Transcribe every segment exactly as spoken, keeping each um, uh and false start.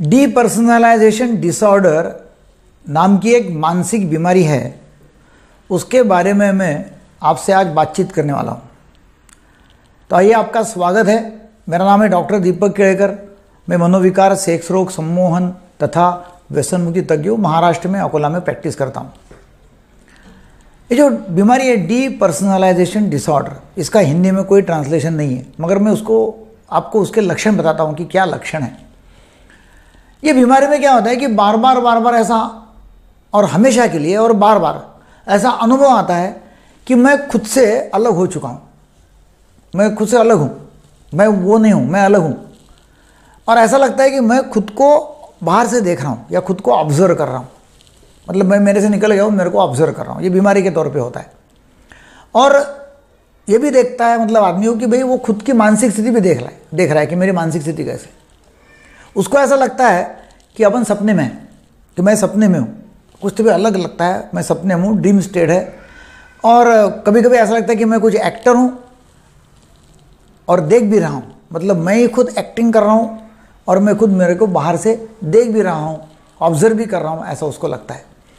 Depersonalisation disorder नाम की एक मानसिक बीमारी है, उसके बारे में मैं आपसे आज बातचीत करने वाला हूँ। तो आइए, आपका स्वागत है। मेरा नाम है डॉक्टर दीपक केड़कर। मैं मनोविकार, सेक्स रोग, सम्मोहन तथा व्यसन मुक्ति तज्ञ महाराष्ट्र में अकोला में प्रैक्टिस करता हूँ। ये जो बीमारी है डीपर्सनलाइजेशन डिसऑर्डर, इसका हिंदी में कोई ट्रांसलेशन नहीं है, मगर मैं उसको आपको उसके लक्षण बताता हूँ कि क्या लक्षण है। ये बीमारी में क्या होता है कि बार बार बार बार ऐसा और हमेशा के लिए और बार बार ऐसा अनुभव आता है कि मैं खुद से अलग हो चुका हूँ, मैं खुद से अलग हूँ, मैं वो नहीं हूँ, मैं अलग हूँ। और ऐसा लगता है कि मैं खुद को बाहर से देख रहा हूँ या खुद को ऑब्जर्व कर रहा हूँ, मतलब मैं मेरे से निकल गया हूँ, मेरे को ऑब्जर्व कर रहा हूँ। ये बीमारी के तौर पे होता है। और ये भी देखता है मतलब आदमी को कि भाई वो खुद की मानसिक स्थिति भी देख रहा है देख रहा है कि मेरी मानसिक स्थिति कैसे। उसको ऐसा लगता है कि अपन सपने में हैं, कि मैं सपने में हूँ, कुछ तो भी अलग लगता है, मैं सपने में हूँ, ड्रीम स्टेट है। और कभी कभी ऐसा लगता है कि मैं कुछ एक्टर हूँ और देख भी रहा हूँ, मतलब मैं ही खुद एक्टिंग कर रहा हूँ और मैं खुद मेरे को बाहर से देख भी रहा हूँ, ऑब्जर्व भी कर रहा हूँ, ऐसा उसको लगता है।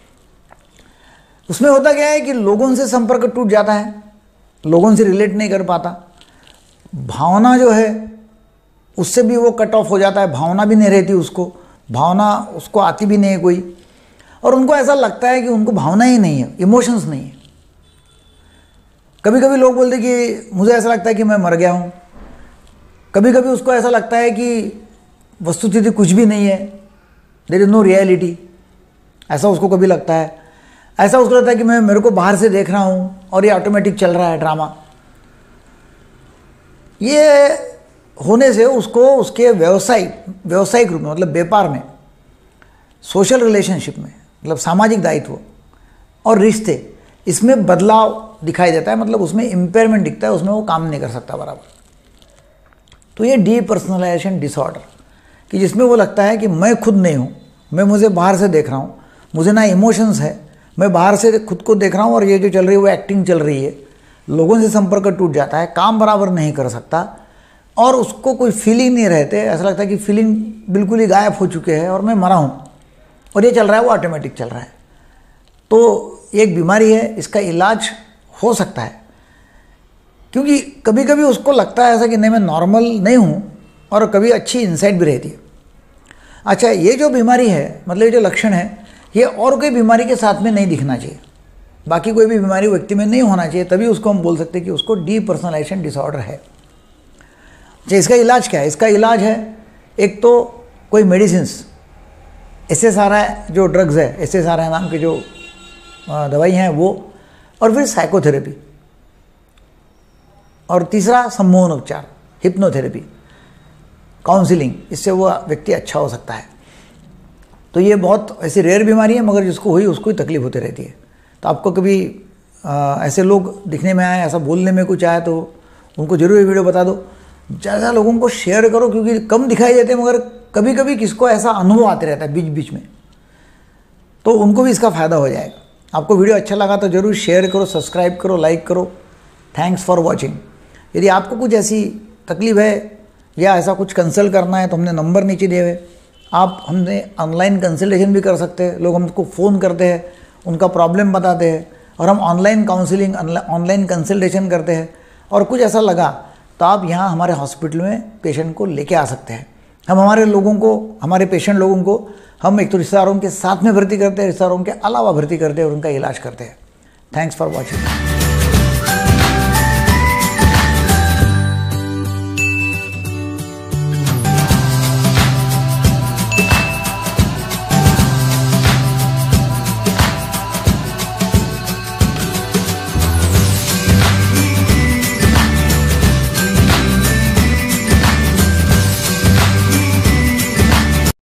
उसमें होता क्या है कि लोगों से संपर्क टूट जाता है, लोगों से रिलेट नहीं कर पाता, भावना जो है उससे भी वो कट ऑफ हो जाता है, भावना भी नहीं रहती उसको, भावना उसको आती भी नहीं है कोई। और उनको ऐसा लगता है कि उनको भावना ही नहीं है, इमोशंस नहीं है। कभी कभी लोग बोलते कि मुझे ऐसा लगता है कि मैं मर गया हूँ, कभी कभी उसको ऐसा लगता है कि वस्तुस्थिति कुछ भी नहीं है, देयर इज नो रियलिटी, ऐसा उसको कभी लगता है। ऐसा उसको लगता है कि मैं मेरे को बाहर से देख रहा हूँ और ये ऑटोमेटिक चल रहा है ड्रामा। ये होने से उसको उसके व्यवसायिक व्यवसायिक रूप में, मतलब व्यापार में, सोशल रिलेशनशिप में, मतलब सामाजिक दायित्व और रिश्ते, इसमें बदलाव दिखाई देता है, मतलब उसमें इम्पेयरमेंट दिखता है, उसमें वो काम नहीं कर सकता बराबर। तो ये डीपर्सनलाइजेशन डिसऑर्डर, कि जिसमें वो लगता है कि मैं खुद नहीं हूँ, मैं मुझे बाहर से देख रहा हूँ, मुझे ना इमोशंस है, मैं बाहर से खुद को देख रहा हूँ और ये जो चल रही है वो एक्टिंग चल रही है। लोगों से संपर्क टूट जाता है, काम बराबर नहीं कर सकता और उसको कोई फीलिंग नहीं रहते, ऐसा लगता है कि फीलिंग बिल्कुल ही गायब हो चुके हैं और मैं मरा हूँ और ये चल रहा है वो ऑटोमेटिक चल रहा है। तो ये एक बीमारी है, इसका इलाज हो सकता है, क्योंकि कभी कभी उसको लगता है ऐसा कि नहीं मैं नॉर्मल नहीं हूँ और कभी अच्छी इंसाइट भी रहती है। अच्छा, ये जो बीमारी है, मतलब ये जो लक्षण है, ये और कोई बीमारी के साथ में नहीं दिखना चाहिए, बाकी कोई भी बीमारी व्यक्ति में नहीं होना चाहिए, तभी उसको हम बोल सकते हैं कि उसको डीपर्सनलाइजेशन डिसऑर्डर है। अच्छा, इसका इलाज क्या है? इसका इलाज है एक तो कोई medicines, S S R I जो ड्रग्स है, एस एस आर आई नाम के जो दवाई हैं वो, और फिर साइकोथेरेपी, और तीसरा सम्मोहन उपचार, हिप्नोथेरेपी, काउंसलिंग, इससे वो व्यक्ति अच्छा हो सकता है। तो ये बहुत ऐसी रेयर बीमारी है, मगर जिसको हुई उसको ही तकलीफ होती रहती है। तो आपको कभी आ, ऐसे लोग दिखने में आए, ऐसा बोलने में कुछ आया, तो उनको जरूर ये वीडियो बता दो, ज़्यादा लोगों को शेयर करो, क्योंकि कम दिखाई देते हैं मगर कभी कभी किसको ऐसा अनुभव आते रहता है बीच बीच में, तो उनको भी इसका फ़ायदा हो जाएगा। आपको वीडियो अच्छा लगा तो ज़रूर शेयर करो, सब्सक्राइब करो, लाइक करो। Thanks for watching. यदि आपको कुछ ऐसी तकलीफ है या ऐसा कुछ कंसल्ट करना है तो हमने नंबर नीचे दिए हुए, आप हमने ऑनलाइन कंसल्टेशन भी कर सकते हैं। लोग हमको फ़ोन करते हैं, उनका प्रॉब्लम बताते हैं और हम ऑनलाइन काउंसलिंग, ऑनलाइन कंसल्टेशन करते हैं। और कुछ ऐसा लगा तो आप यहाँ हमारे हॉस्पिटल में पेशेंट को लेके आ सकते हैं। हम हमारे लोगों को, हमारे पेशेंट लोगों को हम एक तो रिश्तेदारों के साथ में भर्ती करते हैं, रिश्तेदारों के अलावा भर्ती करते हैं और उनका इलाज करते हैं। Thanks for watching.